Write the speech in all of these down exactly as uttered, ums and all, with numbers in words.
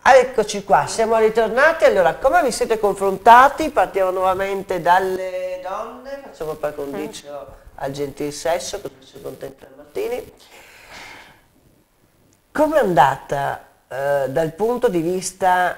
Eccoci qua, siamo ritornati. Allora, come vi siete confrontati? Partiamo nuovamente dalle donne, facciamo per condicio al gentil sesso, così si contenta Martini. Come è andata eh, dal punto di vista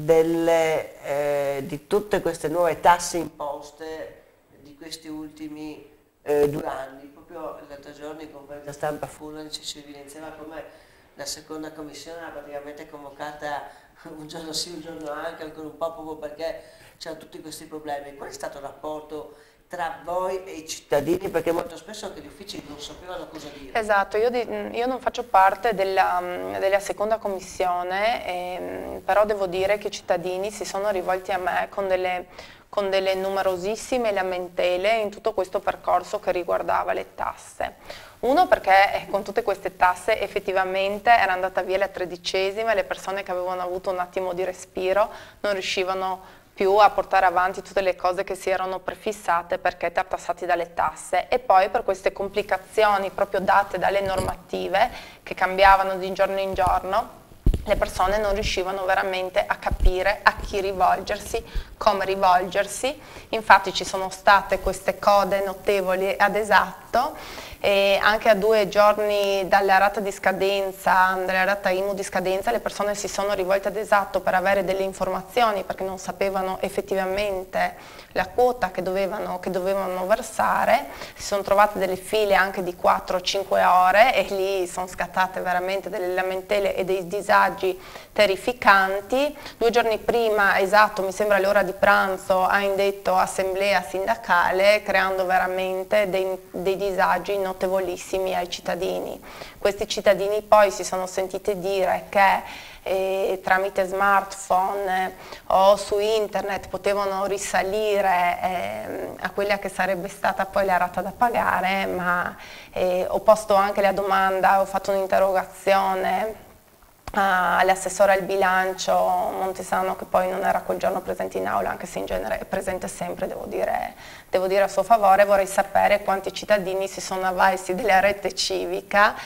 delle, eh, di tutte queste nuove tasse imposte di questi ultimi eh, due anni? Proprio l'altro giorno in conferenza stampa Fulani ci si evidenziava come la seconda commissione era praticamente convocata un giorno sì, un giorno anche, ancora un po' proprio perché c'erano tutti questi problemi. Qual è stato il rapporto tra voi e i cittadini? Perché molto spesso anche gli uffici non sapevano cosa dire. Esatto, io, di, io non faccio parte della, della seconda commissione, eh, però devo dire che i cittadini si sono rivolti a me con delle, con delle numerosissime lamentele in tutto questo percorso che riguardava le tasse. Uno perché con tutte queste tasse effettivamente era andata via la tredicesima e le persone che avevano avuto un attimo di respiro non riuscivano più a portare avanti tutte le cose che si erano prefissate perché tassati dalle tasse, e poi per queste complicazioni proprio date dalle normative che cambiavano di giorno in giorno, le persone non riuscivano veramente a capire a chi rivolgersi, come rivolgersi. Infatti ci sono state queste code notevoli ad esatto, e anche a due giorni dalla rata di scadenza, dalla rata I M U di scadenza, le persone si sono rivolte ad esatto per avere delle informazioni perché non sapevano effettivamente la quota che dovevano, che dovevano versare. Si sono trovate delle file anche di quattro cinque ore e lì sono scattate veramente delle lamentele e dei disagi terrificanti. Due giorni prima, esatto, mi sembra l'ora di pranzo, ha indetto assemblea sindacale creando veramente dei, dei disagi notevolissimi ai cittadini. Questi cittadini poi si sono sentiti dire che eh, tramite smartphone eh, o su internet potevano risalire eh, a quella che sarebbe stata poi la rata da pagare, ma eh, ho posto anche la domanda, ho fatto un'interrogazione all'assessore al bilancio Montesano, che poi non era quel giorno presente in aula, anche se in genere è presente sempre, devo dire, devo dire a suo favore. Vorrei sapere quanti cittadini si sono avvalsi della rete civica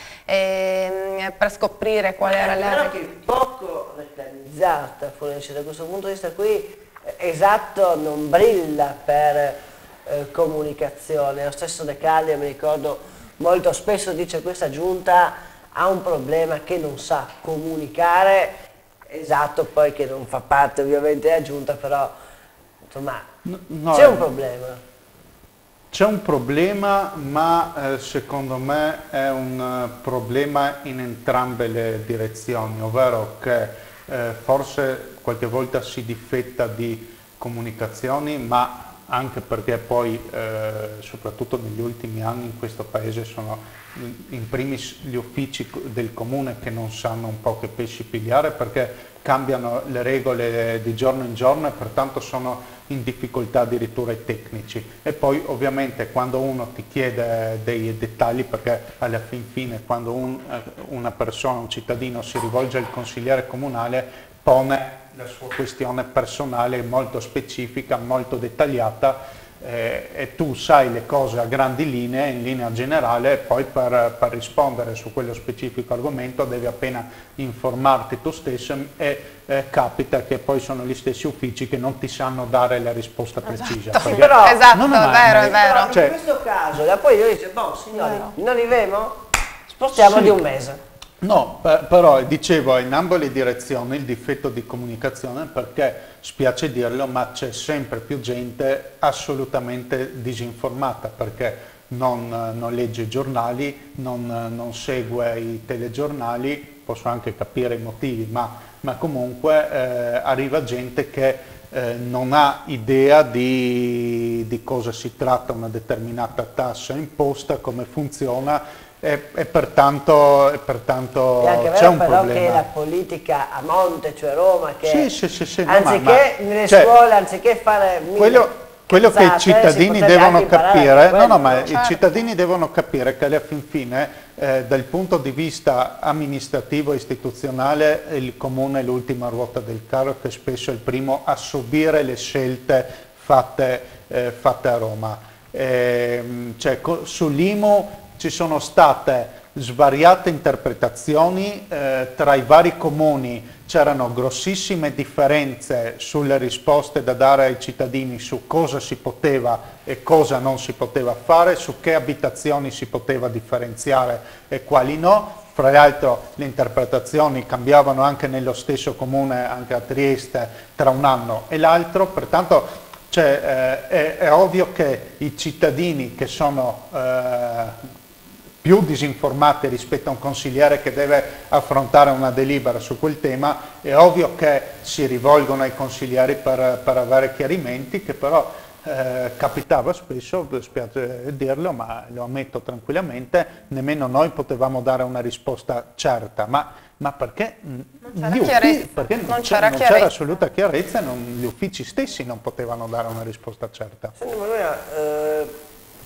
eh, per scoprire qual era la... Però che poco reclamizzata, forse da questo punto di vista qui, esatto, non brilla per eh, comunicazione. Lo stesso De Caglio, mi ricordo, molto spesso dice questa giunta ha un problema che non sa comunicare, esatto, poi che non fa parte ovviamente della giunta, però insomma no, c'è un problema. C'è un problema, ma eh, secondo me è un uh, problema in entrambe le direzioni, ovvero che eh, forse qualche volta si difetta di comunicazioni, ma anche perché poi, eh, soprattutto negli ultimi anni in questo paese, sono in primis gli uffici del comune che non sanno un po' che pesci pigliare, perché cambiano le regole di giorno in giorno e pertanto sono in difficoltà addirittura i tecnici. E poi ovviamente quando uno ti chiede dei dettagli, perché alla fin fine quando un, una persona, un cittadino si rivolge al consigliere comunale, pone la sua questione personale molto specifica, molto dettagliata, eh, e tu sai le cose a grandi linee, in linea generale, e poi per, per rispondere su quello specifico argomento devi appena informarti tu stesso, e eh, capita che poi sono gli stessi uffici che non ti sanno dare la risposta precisa. Esatto, perché, però, esatto, no, no, è ma, vero, ma, è vero. Cioè, in questo caso, da poi io dice, boh signori, Vero. non arriviamo? Spostiamo Sì. di un mese. No, per, però dicevo, in ambo le direzioni il difetto di comunicazione, perché spiace dirlo, ma c'è sempre più gente assolutamente disinformata, perché non, non legge i giornali, non, non segue i telegiornali, posso anche capire i motivi, ma, ma comunque eh, arriva gente che eh, non ha idea di, di cosa si tratta una determinata tassa imposta, come funziona, E, e pertanto, e pertanto c'è un però problema. Che la politica a monte, cioè Roma, che sì, sì, sì, sì, anziché no, ma, nelle cioè, scuole, anziché fare quello, quello che i cittadini devono capire, no, no, ma certo. i cittadini devono capire che alla fin fine, eh, dal punto di vista amministrativo e istituzionale, il comune è l'ultima ruota del carro, che spesso è il primo a subire le scelte fatte, eh, fatte a Roma. Eh, cioè, sull'I M U ci sono state svariate interpretazioni, eh, tra i vari comuni c'erano grossissime differenze sulle risposte da dare ai cittadini su cosa si poteva e cosa non si poteva fare, su che abitazioni si poteva differenziare e quali no. Fra l'altro le interpretazioni cambiavano anche nello stesso comune, anche a Trieste, tra un anno e l'altro, pertanto cioè, eh, è, è ovvio che i cittadini che sono eh, più disinformati rispetto a un consigliere che deve affrontare una delibera su quel tema, è ovvio che si rivolgono ai consiglieri per, per avere chiarimenti, che però eh, capitava spesso, spiace dirlo, ma lo ammetto tranquillamente, nemmeno noi potevamo dare una risposta certa, ma, ma perché, non gli uffici, perché non c'era assoluta chiarezza e non, gli uffici stessi non potevano dare una risposta certa. Senti, Manuela, eh...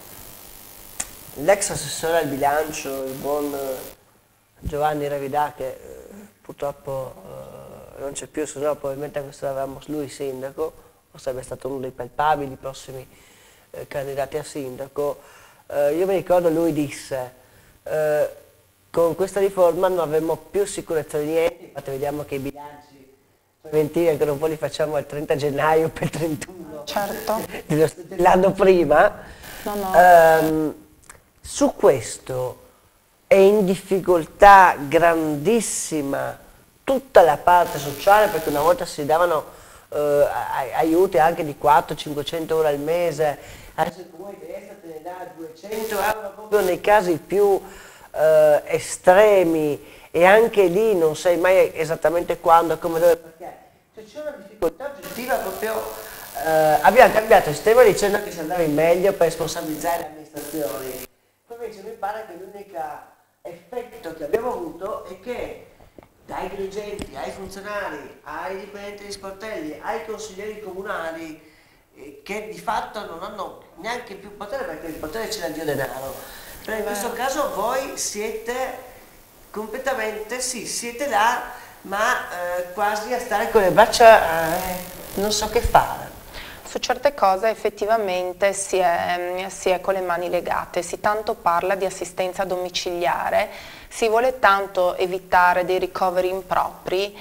l'ex assessore al bilancio, il buon Giovanni Ravidà, che eh, purtroppo eh, non c'è più, se no probabilmente questo avevamo lui sindaco, o sarebbe stato uno dei palpabili prossimi eh, candidati a sindaco. Eh, io mi ricordo lui disse, eh, con questa riforma non avremo più sicurezza di niente, infatti vediamo che i bilanci preventivi anche un po' li facciamo il trenta gennaio per il trentuno, certo, l'anno prima. No, no. Ehm, Su questo è in difficoltà grandissima tutta la parte sociale, perché una volta si davano eh, aiuti anche di quattrocento cinquecento euro al mese, adesso il comune di Trieste te ne dà duecento euro proprio nei casi più eh, estremi, e anche lì non sai mai esattamente quando, come, dove, perché cioè, c'è una difficoltà oggettiva proprio. Eh, abbiamo cambiato il sistema dicendo che si andava in meglio per responsabilizzare le amministrazioni. Invece mi pare che l'unico effetto che abbiamo avuto è che dai dirigenti, ai funzionari, ai dipendenti di sportelli, ai consiglieri comunali, eh, che di fatto non hanno neanche più potere, perché il potere ce l'ha Dio denaro. Però in questo caso voi siete completamente, sì, siete là, ma eh, quasi a stare con le braccia, eh, non so che fare. Su certe cose effettivamente si è, si è con le mani legate, si tanto parla di assistenza domiciliare, si vuole tanto evitare dei ricoveri impropri,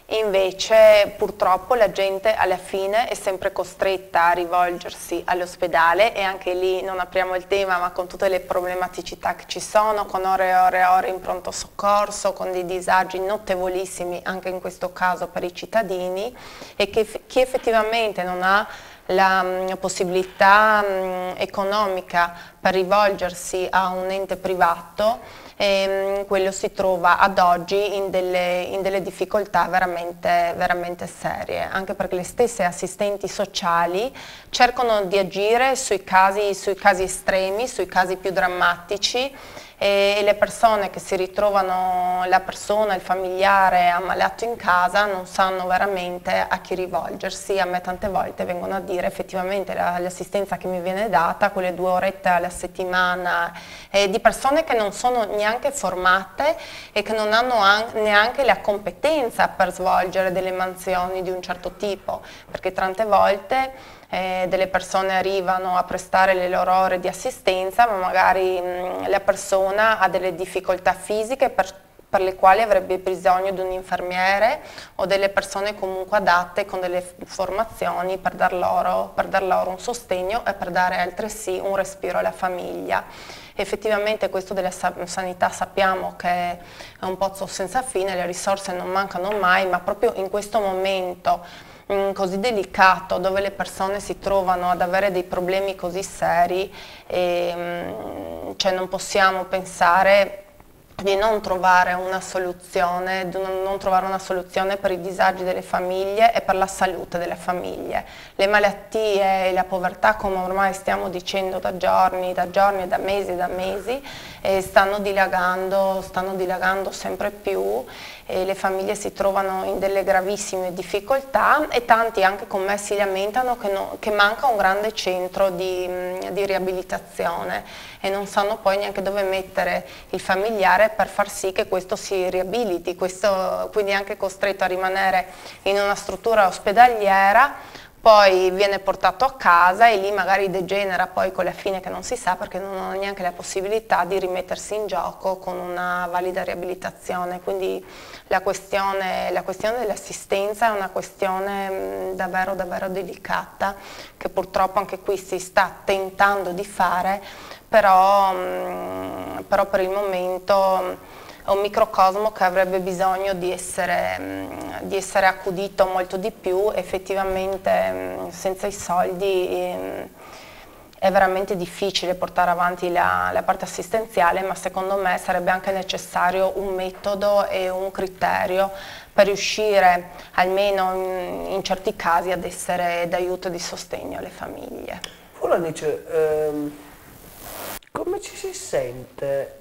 invece purtroppo la gente alla fine è sempre costretta a rivolgersi all'ospedale, e anche lì non apriamo il tema, ma con tutte le problematicità che ci sono, con ore e ore e ore in pronto soccorso, con dei disagi notevolissimi anche in questo caso per i cittadini, e che chi effettivamente non ha la mh, possibilità mh, economica per rivolgersi a un ente privato, ehm, quello si trova ad oggi in delle, in delle difficoltà veramente, veramente serie, anche perché le stesse assistenti sociali cercano di agire sui casi, sui casi estremi, sui casi più drammatici, e le persone che si ritrovano, la persona, il familiare ammalato in casa, non sanno veramente a chi rivolgersi. A me tante volte vengono a dire effettivamente l'assistenza che mi viene data, quelle due orette alla settimana, eh, di persone che non sono neanche formate e che non hanno neanche la competenza per svolgere delle mansioni di un certo tipo, perché tante volte Eh, delle persone arrivano a prestare le loro ore di assistenza, ma magari mh, la persona ha delle difficoltà fisiche per, per le quali avrebbe bisogno di un infermiere o delle persone comunque adatte con delle formazioni per dar loro, per dar loro un sostegno e per dare altresì un respiro alla famiglia. Effettivamente questo della sanità sappiamo che è un pozzo senza fine, le risorse non mancano mai, ma proprio in questo momento così delicato, dove le persone si trovano ad avere dei problemi così seri, e, cioè non possiamo pensare di non trovare una soluzione, di non trovare una soluzione per i disagi delle famiglie e per la salute delle famiglie. Le malattie e la povertà, come ormai stiamo dicendo da giorni, da giorni, da mesi, da mesi, eh, stanno dilagando, stanno dilagando sempre più, e le famiglie si trovano in delle gravissime difficoltà, e tanti anche con me si lamentano che, no, che manca un grande centro di, di riabilitazione, e non sanno poi neanche dove mettere il familiare per far sì che questo si riabiliti, questo, quindi è anche costretto a rimanere in una struttura ospedaliera poi viene portato a casa e lì magari degenera poi con la fine che non si sa, perché non ha neanche la possibilità di rimettersi in gioco con una valida riabilitazione. Quindi la questione, la questione dell'assistenza è una questione mh, davvero davvero delicata, che purtroppo anche qui si sta tentando di fare, però, mh, però per il momento è un microcosmo che avrebbe bisogno di essere, di essere accudito molto di più. Effettivamente senza i soldi è veramente difficile portare avanti la, la parte assistenziale, ma secondo me sarebbe anche necessario un metodo e un criterio per riuscire almeno in, in certi casi ad essere d'aiuto e di sostegno alle famiglie. Fulanice, ehm, come ci si sente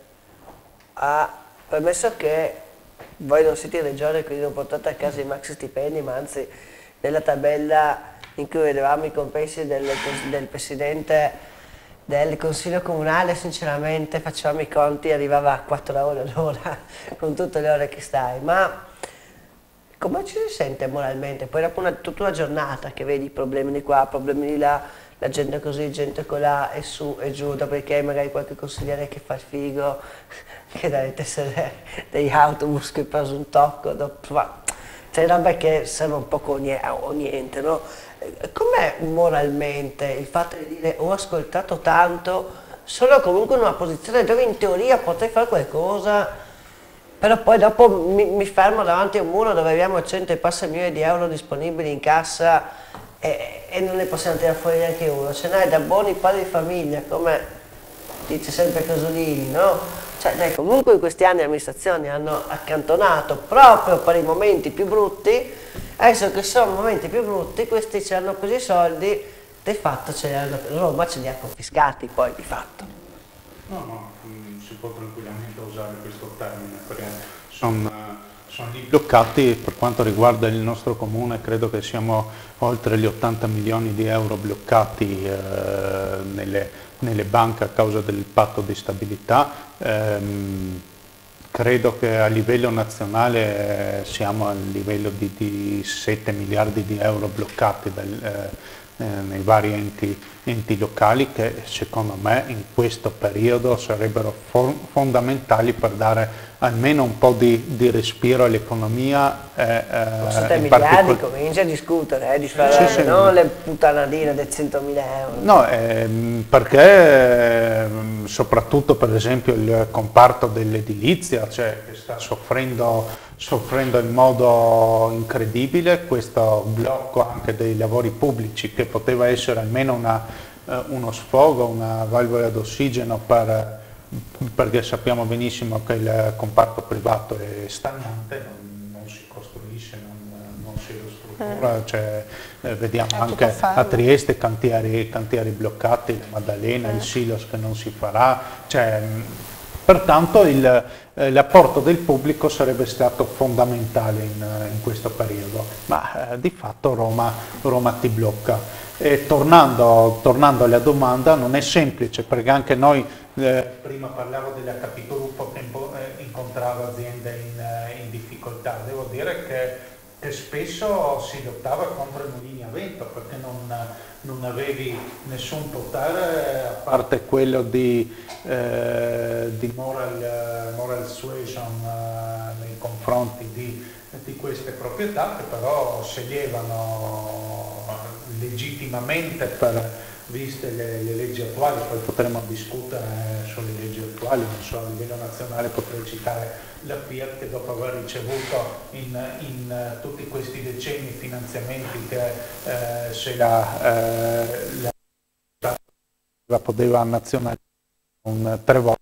a... Permesso che voi non siete in regione, quindi non portate a casa i maxi stipendi, ma anzi nella tabella in cui vedevamo i compensi del, del Presidente del Consiglio Comunale, sinceramente facevamo i conti, arrivava a quattro euro all'ora con tutte le ore che stai. Ma come ci si sente moralmente? Poi dopo una, tutta una giornata che vedi problemi di qua, problemi di là, la gente così, gente colà e su e giù, dopodiché magari qualche consigliere che fa il figo, che dalle tessere degli autobus che hai preso un tocco, dopo, c'è roba che serve un poco o niente, no? Com'è moralmente il fatto di dire ho ascoltato tanto, sono comunque in una posizione dove in teoria potrei fare qualcosa, però poi dopo mi, mi fermo davanti a un muro dove abbiamo cento e passa milioni di euro disponibili in cassa e, e non ne possiamo tirare fuori neanche uno, ce n'hai da buoni padri di famiglia, come dice sempre Casolini, no? Cioè, dai, comunque in questi anni le amministrazioni hanno accantonato proprio per i momenti più brutti, adesso che sono momenti più brutti, questi ci hanno preso i soldi, di fatto ce li hanno, Roma ce li ha confiscati poi di fatto. No, no, si può tranquillamente usare questo termine, perché sono, sono lì bloccati. Per quanto riguarda il nostro comune, credo che siamo oltre gli ottanta milioni di euro bloccati eh, nelle, nelle banche a causa del patto di stabilità. Ehm, credo che a livello nazionale eh, siamo a livello di, di sette miliardi di euro bloccati dal, eh, eh, nei vari enti, enti locali, che secondo me in questo periodo sarebbero fondamentali per dare almeno un po' di, di respiro all'economia. Eh, eh, sette miliardi comincia a discutere, eh, di fare, sì, sì, non le puttanadine del centomila euro. No, ehm, perché ehm, soprattutto per esempio il comparto dell'edilizia, cioè, che sta soffrendo, soffrendo in modo incredibile questo blocco anche dei lavori pubblici, che poteva essere almeno una, eh, uno sfogo, una valvola d'ossigeno per... perché sappiamo benissimo che il comparto privato è stagnante, non, non si costruisce, non, non si ristruttura, mm. cioè, eh, vediamo è anche a Trieste cantieri, cantieri bloccati, la Maddalena, mm. il Silos che non si farà, cioè, pertanto eh, l'apporto del pubblico sarebbe stato fondamentale in, in questo periodo, ma eh, di fatto Roma, Roma ti blocca. E tornando, tornando alla domanda, non è semplice, perché anche noi, eh, prima parlavo della Capogruppo che incontrava aziende in, in difficoltà, devo dire che, che spesso si lottava contro i mulini a vento, perché non, non avevi nessun potere, a parte quello di, eh, di moral, moral suasion eh, nei confronti di, di queste proprietà, che però sceglievano legittimamente, per, viste le, le leggi attuali. Poi potremo discutere sulle leggi attuali, non so, a livello nazionale potrei citare la Fiat, che dopo aver ricevuto in, in tutti questi decenni finanziamenti che eh, se la, eh, la, la poteva nazionalizzare un tre volte,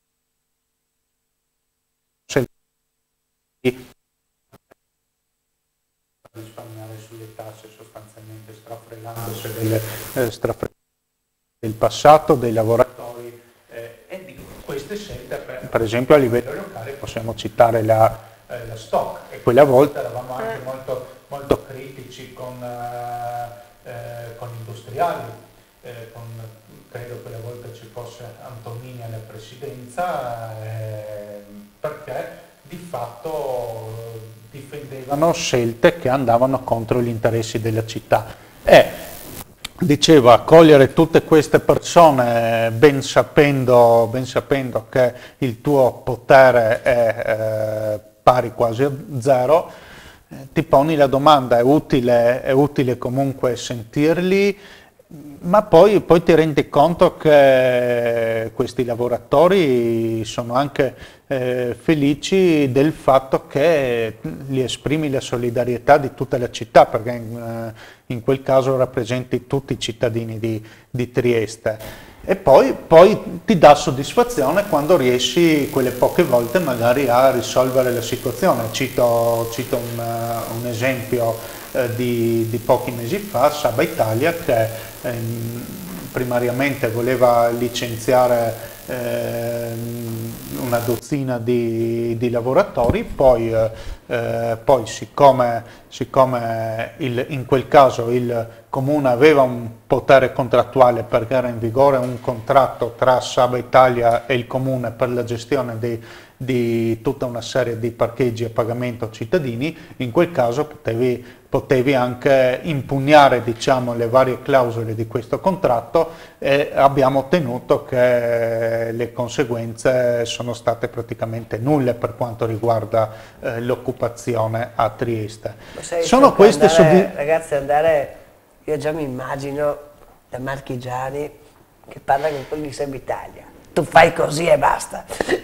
risparmiare sulle tasse, sostanzialmente strafregandosi del, eh, strafregandosi del passato, dei lavoratori eh, e di queste scelte. Per, per esempio a livello locale possiamo citare la, eh, la Stock, e quella volta eravamo anche molto, molto critici con, eh, eh, con industriali, eh, con, credo che quella volta ci fosse Antonini alla presidenza, eh, perché di fatto difendevano scelte che andavano contro gli interessi della città. è, diceva, accogliere tutte queste persone ben sapendo, ben sapendo che il tuo potere è eh, pari quasi a zero, eh, ti poni la domanda, è utile, è utile comunque sentirli, ma poi, poi ti rendi conto che questi lavoratori sono anche eh, felici del fatto che gli esprimi la solidarietà di tutta la città, perché in, eh, in quel caso rappresenti tutti i cittadini di, di Trieste. E poi, poi ti dà soddisfazione quando riesci quelle poche volte magari a risolvere la situazione. Cito, cito un, uh, un esempio uh, di, di pochi mesi fa, Saba Italia, che ehm, primariamente voleva licenziare ehm, una dozzina di, di lavoratori, poi, eh, poi siccome, siccome il, in quel caso il Comune aveva un potere contrattuale perché era in vigore un contratto tra Saba Italia e il Comune per la gestione di, di tutta una serie di parcheggi a pagamento cittadini, in quel caso potevi, potevi anche impugnare, diciamo, le varie clausole di questo contratto e abbiamo ottenuto che le conseguenze sono state praticamente nulle per quanto riguarda eh, l'occupazione a Trieste. Sono queste andare, ragazzi, andare, io già mi immagino da Marchigiani che parla con quelli di Saba Italia. Tu fai così e basta,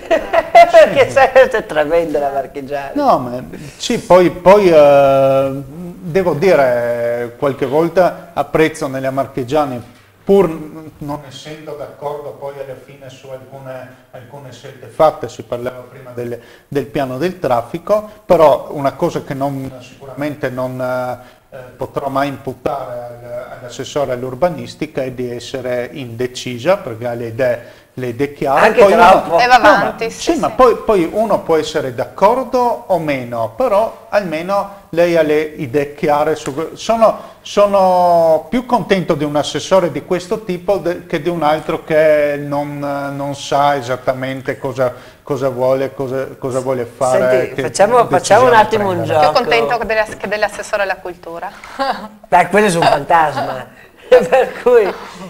perché sai, è tremenda la Marchigiani. No, ma sì, poi, poi eh, devo dire, qualche volta apprezzo nelle Marchigiani, pur non essendo d'accordo poi alla fine su alcune, alcune scelte fatte, si parlava prima del, del piano del traffico, però una cosa che non, sicuramente non eh, potrò mai imputare all'assessore all'urbanistica è di essere indecisa, perché ha le idee le idee chiare, anche poi troppo. Uno, e va avanti, no, ma, sì, sì, ma sì. poi, poi uno può essere d'accordo o meno, però almeno lei ha le idee chiare. Su, sono, sono più contento di un assessore di questo tipo de, che di un altro che non, non sa esattamente cosa, cosa vuole, cosa, cosa vuole fare. Senti, facciamo, facciamo un attimo un gioco. Più contento che dell'assessore alla cultura. Beh, quello è un fantasma, per cui...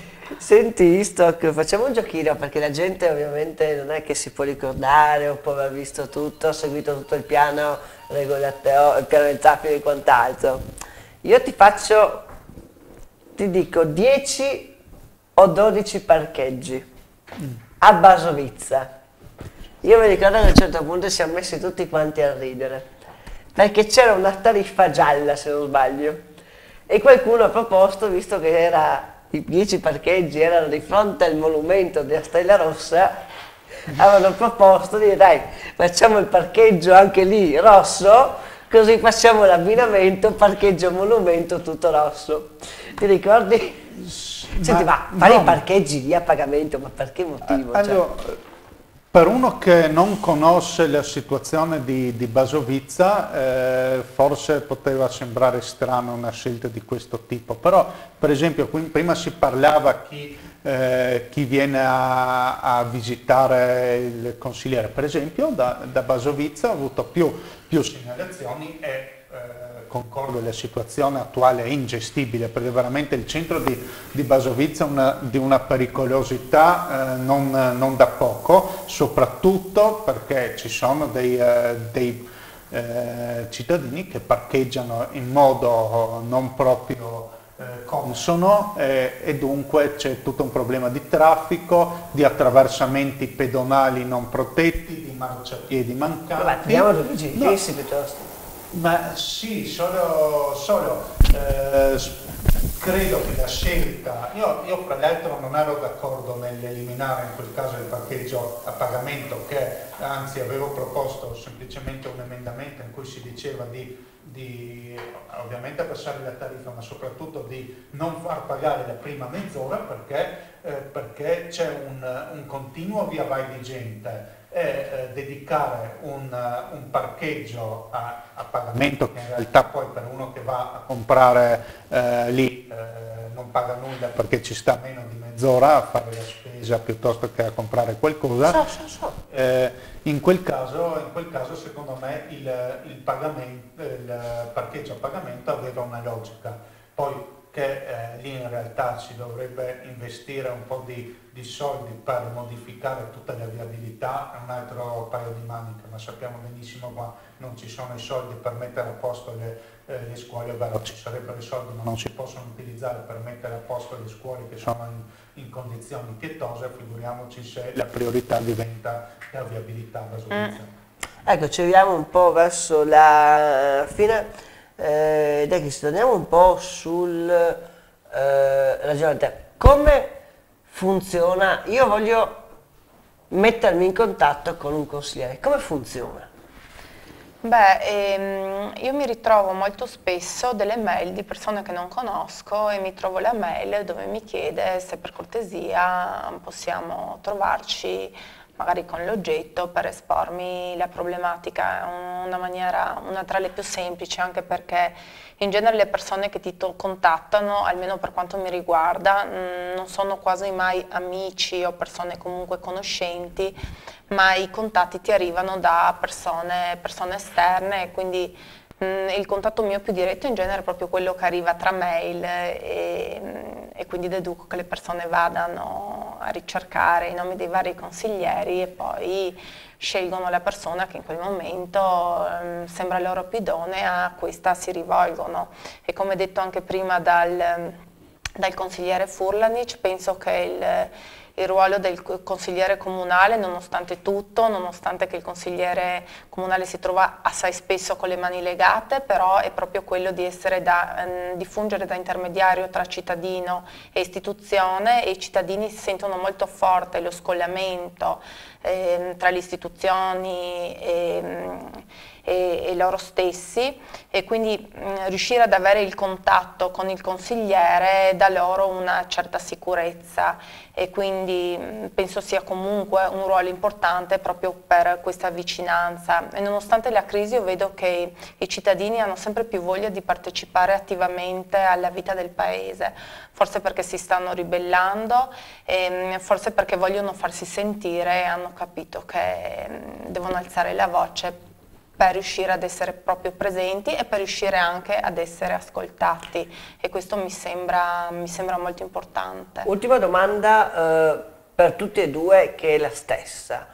Senti Istok, facciamo un giochino perché la gente ovviamente non è che si può ricordare o può aver visto tutto, ha seguito tutto il piano regolatore, il piano del traffico e quant'altro. Io ti faccio, ti dico dieci o dodici parcheggi a Basovizza. Io mi ricordo che a un certo punto siamo messi tutti quanti a ridere, perché c'era una tariffa gialla se non sbaglio e qualcuno ha proposto, visto che era... i dieci parcheggi erano di fronte al monumento della Stella Rossa, avevano proposto di dire dai, facciamo il parcheggio anche lì rosso, così facciamo l'abbinamento parcheggio monumento tutto rosso. Ti ricordi? Senti, ma, ma fare no, i parcheggi lì a pagamento, ma per che motivo? Allora, cioè? Per uno che non conosce la situazione di, di Basovizza, eh, forse poteva sembrare strana una scelta di questo tipo, però per esempio qui, prima si parlava chi, eh, chi viene a, a visitare il consigliere, per esempio da, da Basovizza ho avuto più, più segnalazioni e concordo, la situazione attuale è ingestibile perché veramente il centro di, di Basovizza è una, di una pericolosità eh, non, non da poco, soprattutto perché ci sono dei, eh, dei eh, cittadini che parcheggiano in modo non proprio eh, consono eh, e dunque c'è tutto un problema di traffico, di attraversamenti pedonali non protetti, di marciapiedi mancanti. Vabbè, andiamo due vigilissimi no. piuttosto. Ma sì, solo, solo eh, credo che la scelta, io, io fra l'altro non ero d'accordo nell'eliminare in quel caso il parcheggio a pagamento, che anzi avevo proposto semplicemente un emendamento in cui si diceva di, di ovviamente abbassare la tariffa, ma soprattutto di non far pagare la prima mezz'ora perché, eh, perché c'è un, un continuo via vai di gente. E eh, dedicare un, uh, un parcheggio a, a pagamento che in realtà poi per uno che va a comprare eh, lì eh, non paga nulla perché ci sta meno di mezz'ora a fare la spesa piuttosto che a comprare qualcosa. So, so, so. Eh, in, quel caso, in quel caso secondo me il, il, pagamento, il parcheggio a pagamento aveva una logica. Poi che eh, lì in realtà si dovrebbe investire un po' di, di soldi per modificare tutta la viabilità, è un altro paio di maniche, ma sappiamo benissimo che non ci sono i soldi per mettere a posto le, eh, le scuole, ovvero ci sarebbero i soldi ma non si possono utilizzare per mettere a posto le scuole che sono in, in condizioni pietose, figuriamoci se la priorità diventa la viabilità, la soluzione. Mm. Ecco, ci arriviamo un po' verso la fine. Eh, dai, torniamo un po' sul eh, ragionamento. Come funziona? Io voglio mettermi in contatto con un consigliere. Come funziona? Beh, ehm, io mi ritrovo molto spesso delle mail di persone che non conosco e mi trovo la mail dove mi chiede se per cortesia possiamo trovarci magari con l'oggetto per espormi la problematica. È una maniera, una tra le più semplici, anche perché in genere le persone che ti contattano, almeno per quanto mi riguarda, non sono quasi mai amici o persone comunque conoscenti, ma i contatti ti arrivano da persone, persone esterne, quindi mh, il contatto mio più diretto in genere è proprio quello che arriva tra mail e, e quindi deduco che le persone vadano a ricercare i nomi dei vari consiglieri e poi scelgono la persona che in quel momento um, sembra loro più idonea, a questa si rivolgono. E come detto anche prima dal, dal consigliere Furlanic, penso che il, il ruolo del consigliere comunale, nonostante tutto, nonostante che il consigliere comunale si trova assai spesso con le mani legate, però è proprio quello di essere da, um, di fungere da intermediario tra cittadino e istituzione, e i cittadini sentono molto forte lo scollamento eh, tra le istituzioni e, e, e loro stessi, e quindi mh, riuscire ad avere il contatto con il consigliere dà loro una certa sicurezza, e quindi mh, penso sia comunque un ruolo importante proprio per questa vicinanza. E nonostante la crisi io vedo che i cittadini hanno sempre più voglia di partecipare attivamente alla vita del paese, forse perché si stanno ribellando, e forse perché vogliono farsi sentire e hanno capito che mh, devono alzare la voce per riuscire ad essere proprio presenti e per riuscire anche ad essere ascoltati, e questo mi sembra, mi sembra molto importante. Ultima domanda eh, per tutti e due, che è la stessa.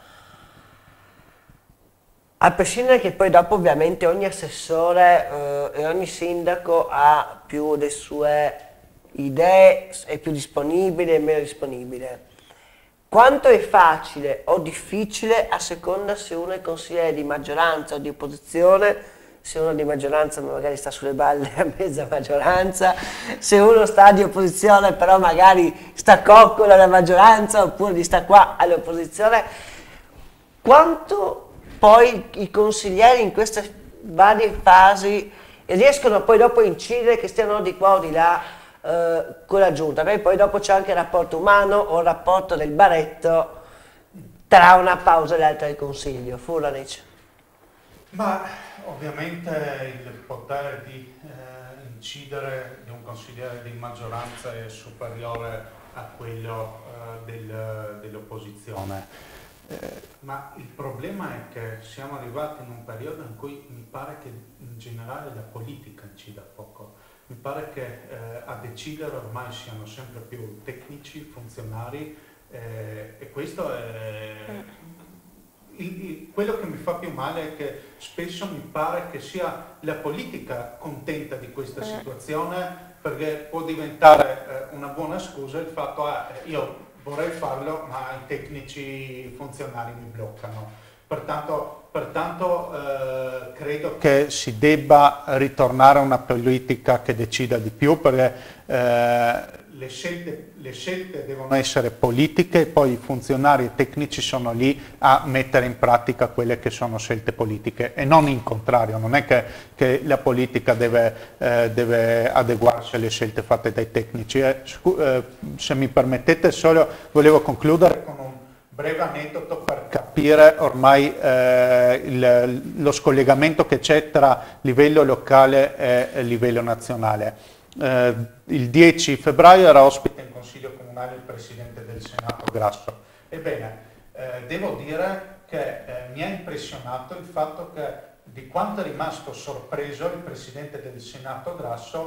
A prescindere che poi dopo ovviamente ogni assessore eh, e ogni sindaco ha più le sue idee, è più disponibile e meno disponibile. Quanto è facile o difficile, a seconda se uno è consigliere di maggioranza o di opposizione, se uno di maggioranza magari sta sulle balle a mezza maggioranza, se uno sta di opposizione però magari sta coccola alla maggioranza oppure di sta qua all'opposizione, quanto poi i consiglieri in queste varie fasi riescono poi dopo a incidere, che stiano di qua o di là, Uh, con la giunta, perché poi dopo c'è anche il rapporto umano o il rapporto del baretto tra una pausa e l'altra del consiglio. Furlanic. Ma ovviamente il potere di eh, incidere di un consigliere di maggioranza è superiore a quello eh, del, dell'opposizione. Eh, ma il problema è che siamo arrivati in un periodo in cui mi pare che in generale la politica incida poco. Mi pare che eh, a decidere ormai siano sempre più tecnici, funzionari, eh, e questo è il, il, quello che mi fa più male, è che spesso mi pare che sia la politica contenta di questa situazione, perché può diventare eh, una buona scusa il fatto che eh, io vorrei farlo ma i tecnici funzionari mi bloccano. Pertanto, pertanto eh, credo che si debba ritornare a una politica che decida di più, perché eh, le, scelte, le scelte devono essere politiche, e poi i funzionari e tecnici sono lì a mettere in pratica quelle che sono scelte politiche, e non in contrario. Non è che, che la politica deve, eh, deve adeguarsi alle scelte fatte dai tecnici. Eh, eh, se mi permettete, solo volevo concludere con un breve aneddoto per capire ormai eh, il, lo scollegamento che c'è tra livello locale e livello nazionale. Eh, il dieci febbraio era ospite in Consiglio Comunale il Presidente del Senato Grasso. Ebbene, eh, devo dire che eh, mi ha impressionato il fatto che, di quanto è rimasto sorpreso il Presidente del Senato Grasso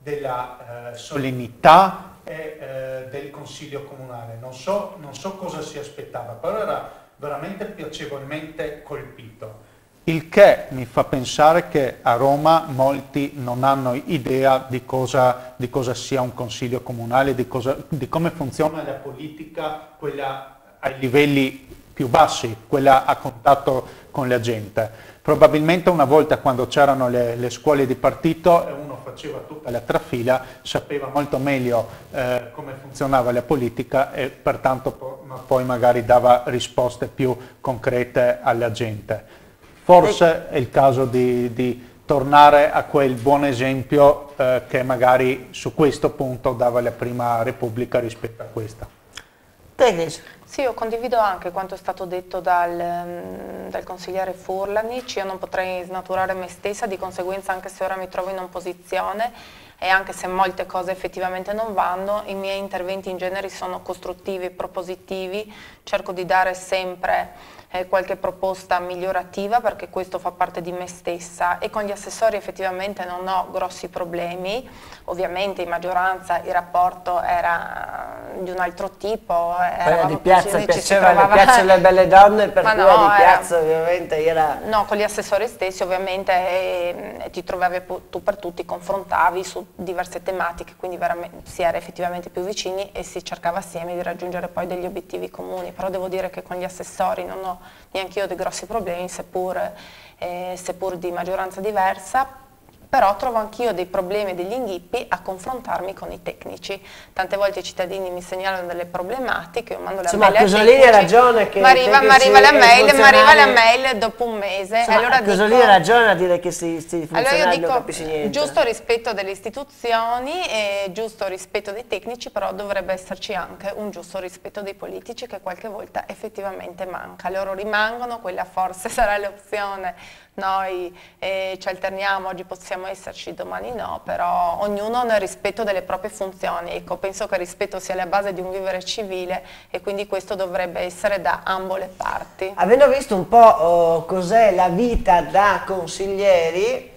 della eh, solennità e eh, del Consiglio Comunale. Non so, non so cosa si aspettava, però era veramente piacevolmente colpito. Il che mi fa pensare che a Roma molti non hanno idea di cosa, di cosa sia un Consiglio Comunale, di, cosa, di come funziona la politica, quella ai livelli più bassi, quella a contatto con la gente. Probabilmente una volta, quando c'erano le, le scuole di partito e uno faceva tutta la trafila, sapeva molto meglio eh, come funzionava la politica e pertanto po- poi magari dava risposte più concrete alla gente. Forse è il caso di, di tornare a quel buon esempio eh, che magari su questo punto dava la Prima Repubblica rispetto a questa. Tecnici. Sì, io condivido anche quanto è stato detto dal, dal consigliere Furlanic. Io non potrei snaturare me stessa, di conseguenza anche se ora mi trovo in opposizione e anche se molte cose effettivamente non vanno, i miei interventi in genere sono costruttivi, propositivi, cerco di dare sempre eh, qualche proposta migliorativa perché questo fa parte di me stessa e con gli assessori effettivamente non ho grossi problemi, ovviamente in maggioranza il rapporto era di un altro tipo. Era di piazza, così, piaceva, trovava... le piacciono le belle donne, per cui no, di piazza era... ovviamente era... No, con gli assessori stessi ovviamente eh, ti trovavi tu per tutti, confrontavi su diverse tematiche, quindi si era effettivamente più vicini e si cercava assieme di raggiungere poi degli obiettivi comuni, però devo dire che con gli assessori non ho neanche io dei grossi problemi, seppur, eh, seppur di maggioranza diversa. Però trovo anch'io dei problemi e degli inghippi a confrontarmi con i tecnici. Tante volte i cittadini mi segnalano delle problematiche, io mando la Insomma, mail ai Cosolini ha ragione che ma arriva, ma arriva la mail, ma arriva la mail dopo un mese. Insomma, allora Cosolini ha ragione a dire che si, si funzionari allora io dico, non capisci niente. Giusto rispetto delle istituzioni e giusto rispetto dei tecnici, però dovrebbe esserci anche un giusto rispetto dei politici che qualche volta effettivamente manca. Loro rimangono, quella forse sarà l'opzione. Noi eh, ci alterniamo, oggi possiamo esserci, domani no, però ognuno nel rispetto delle proprie funzioni. Ecco, penso che il rispetto sia la base di un vivere civile e quindi questo dovrebbe essere da ambo le parti. Avendo visto un po' oh, cos'è la vita da consiglieri,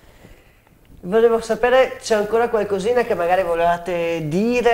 volevo sapere, c'è ancora qualcosina che magari volevate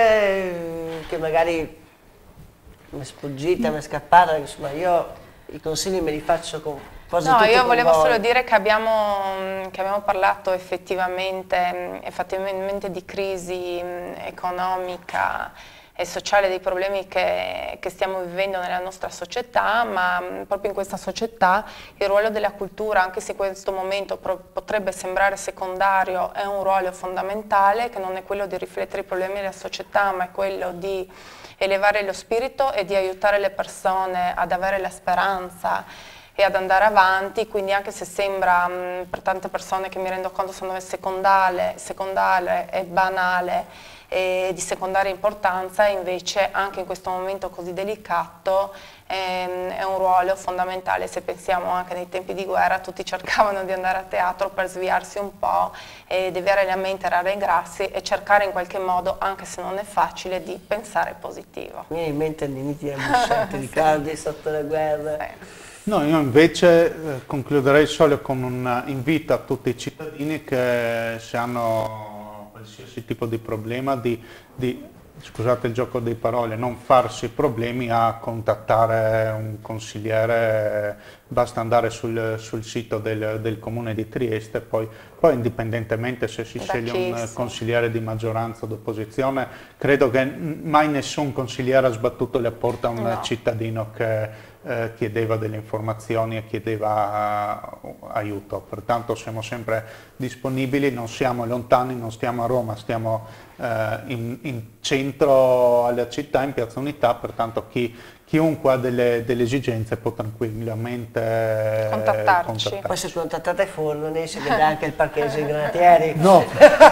dire, che magari mi è sfuggita, mi è scappata, insomma io i consigli me li faccio con... No, io volevo solo dire che abbiamo, che abbiamo parlato effettivamente, effettivamente di crisi economica e sociale, dei problemi che, che stiamo vivendo nella nostra società, ma proprio in questa società il ruolo della cultura, anche se in questo momento potrebbe sembrare secondario, è un ruolo fondamentale, che non è quello di riflettere i problemi della società, ma è quello di elevare lo spirito e di aiutare le persone ad avere la speranza e ad andare avanti, quindi anche se sembra mh, per tante persone che mi rendo conto secondo me secondale, secondale e banale e di secondaria importanza, invece anche in questo momento così delicato ehm, è un ruolo fondamentale. Se pensiamo anche nei tempi di guerra tutti cercavano di andare a teatro per sviarsi un po' e deviare la mente, rallegrarsi e cercare in qualche modo, anche se non è facile, di pensare positivo. Mi viene in mente l'inizio di ricordi sotto la guerra. Sì. No, io invece eh, concluderei solo con un invito a tutti i cittadini che se hanno qualsiasi tipo di problema, di, di, scusate il gioco di parole, non farsi problemi a contattare un consigliere, basta andare sul, sul sito del, del Comune di Trieste, poi, poi indipendentemente se si sceglie un consigliere di maggioranza o d'opposizione, credo che mai nessun consigliere ha sbattuto la porta a un no. cittadino che Eh, chiedeva delle informazioni e chiedeva uh, aiuto, pertanto siamo sempre disponibili, non siamo lontani, non stiamo a Roma, stiamo uh, in, in centro alla città, in Piazza Unità, pertanto chi, chiunque ha delle, delle esigenze può tranquillamente contattarci. contattarci. Poi se contattate Furlani si vede anche il parcheggio dei granatieri. No.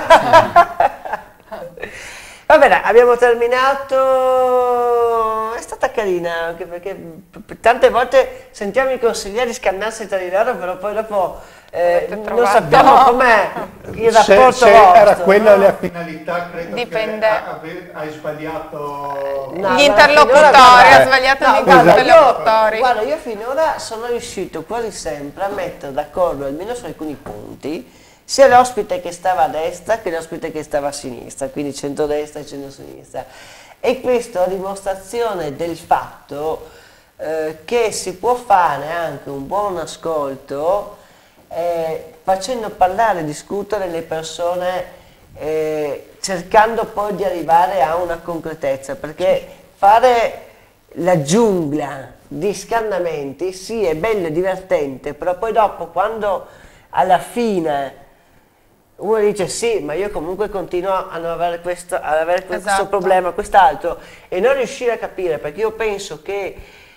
Va bene, abbiamo terminato, è stata carina anche perché tante volte sentiamo i consiglieri scannarsi tra di loro, però poi dopo eh, non sappiamo com'è il rapporto se, se vostro. Era quella no? la finalità, credo Dipende. che hai sbagliato no, gli interlocutori, ha sbagliato no, gli guarda, interlocutori. Io, guarda, io finora sono riuscito quasi sempre a mettere d'accordo almeno su alcuni punti sia l'ospite che stava a destra che l'ospite che stava a sinistra, quindi centrodestra e centrosinistra. E questo a dimostrazione del fatto eh, che si può fare anche un buon ascolto eh, facendo parlare e discutere le persone, eh, cercando poi di arrivare a una concretezza, perché fare la giungla di scannamenti sì è bello e divertente, però poi dopo quando alla fine uno dice sì, ma io comunque continuo a non avere questo, ad avere questo Esatto. problema, quest'altro, e non riuscire a capire, perché io penso che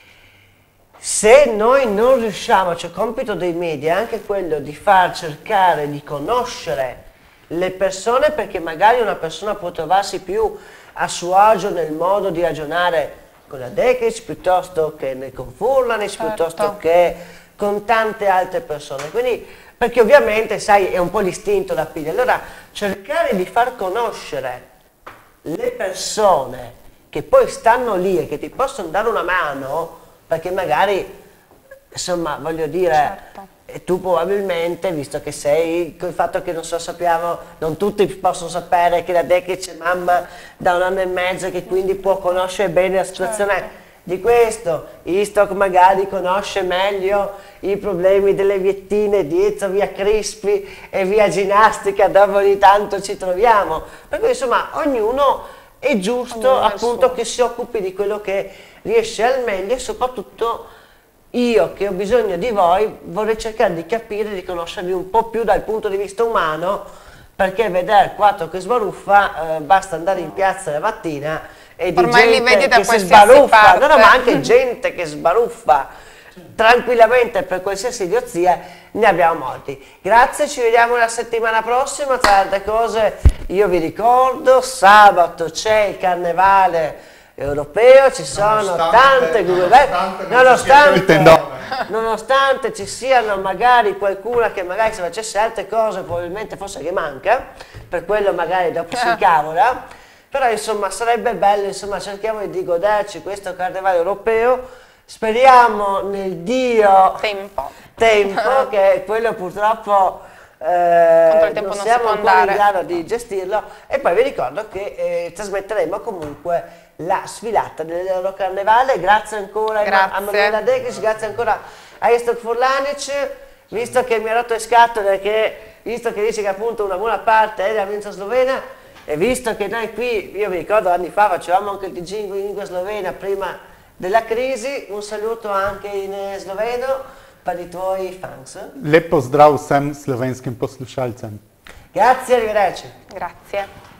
se noi non riusciamo, cioè il compito dei media è anche quello di far cercare di conoscere le persone, perché magari una persona può trovarsi più a suo agio nel modo di ragionare con la Dekich piuttosto che con Furlanic, Certo. piuttosto che con tante altre persone, quindi perché ovviamente sai è un po' l'istinto da piglia, allora cercare di far conoscere le persone che poi stanno lì e che ti possono dare una mano, perché magari insomma voglio dire Certo. e tu probabilmente, visto che sei, col fatto che non so sappiamo, non tutti possono sapere che la Dekich è mamma da un anno e mezzo e che quindi può conoscere bene la situazione Certo. di questo, Istok magari conosce meglio i problemi delle viettine dietro via Crispi e via Ginnastica dove ogni tanto ci troviamo, per cui insomma ognuno è giusto Ognuno è il appunto suo. che si occupi di quello che riesce al meglio, e soprattutto io che ho bisogno di voi vorrei cercare di capire, di conoscervi un po' più dal punto di vista umano, perché vedere quattro che sbaruffa, eh, basta andare in piazza la mattina e di Ormai li vedi gente da che si qualsiasi sbaruffa, parte. no, no, ma anche gente che sbaruffa tranquillamente per qualsiasi idiozia, ne abbiamo molti. Grazie, ci vediamo la settimana prossima. Tra altre cose io vi ricordo, sabato c'è il carnevale europeo, ci sono Nonostante- tante nonostante nonostante, non ci siano i tendoni. nonostante ci siano magari qualcuna che magari se facesse altre cose probabilmente forse che manca, per quello magari dopo si incavola, però insomma sarebbe bello, insomma cerchiamo di goderci questo carnevale europeo, speriamo nel Dio Tempo. tempo che quello purtroppo Contro eh, il tempo non non si siamo può ancora in andare. grado di gestirlo, e poi vi ricordo che eh, trasmetteremo comunque la sfilata del loro carnevale. Grazie ancora a- a Grazie. Manuela Dekich, grazie ancora a Istok Furlanic, visto che mi ha rotto le scatole, che visto che dice che appunto una buona parte è della provincia slovena, e visto che noi qui, io vi ricordo anni fa facevamo anche il T G in lingua slovena prima della crisi, un saluto anche in eh, sloveno per i tuoi fans. Lep pozdrav vsem slovenskim poslušalcem. Grazie, arrivederci. Grazie.